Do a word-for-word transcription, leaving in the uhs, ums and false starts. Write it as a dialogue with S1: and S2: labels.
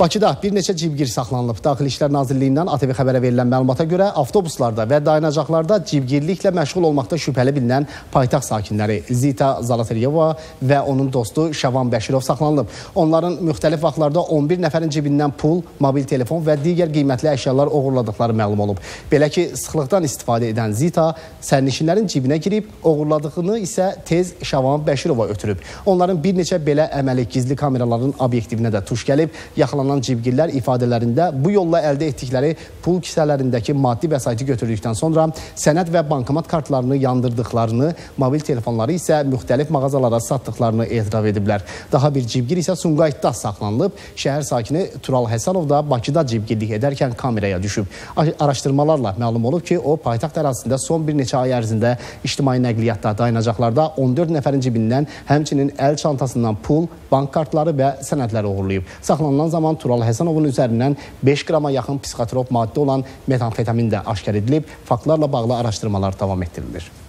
S1: Bakıda bir neçə cibgir saxlanılıb. Daxili İşlər Nazirliyindən A T V xəbərə verilən məlumata görə avtobuslarda və dayanacaqlarda cibgirliklə məşğul olmaqda şübhəli bilinən paytaxt sakinləri Zita Zalateryeva və onun dostu Şavan Bəşirov saxlanılıb. Onların müxtəlif vaxtlarda on bir nəfərin cibindən pul, mobil telefon və digər qiymətli əşyalar oğurladıqları məlum olub. Belə ki, sıxlıqdan istifadə edən Zita sərnişinlərin cibinə girib, oğurladığını isə tez Şavan Bəşirova ötürüb. Onların bir neçə belə əməli gizli kameraların obyektivinə də tuş gəlib. Yaxalanan cibgirlər ifadələrində bu yolla əldə etdikləri pul kisələrindəki maddi vəsaiti götürdükdən sonra sənəd və bankomat kartlarını yandırdıqlarını, mobil telefonları isə müxtəlif mağazalara satdıqlarını etiraf ediblər. Daha bir cibgir isə Sumqayıtda saxlanılıb. Şəhər sakini Tural Həsənov da Bakıda cibgirlik edərkən kameraya düşüb. Araşdırmalarla məlum olub ki, o paytaxt ərazisində son bir neçə ay ərzində ictimai nəqliyyatda dayanacaqlarda on dörd nəfərin cibindən, həmçinin əl çantasından pul, bank kartları və sənədləri uğurlayıb. Saxlanılan zaman Tural Həsənovun üzərindən beş qrama yaxın psixotrop maddə olan metamfetamin də aşkar edilib. Faktlarla bağlı araşdırmalar davam etdirilir.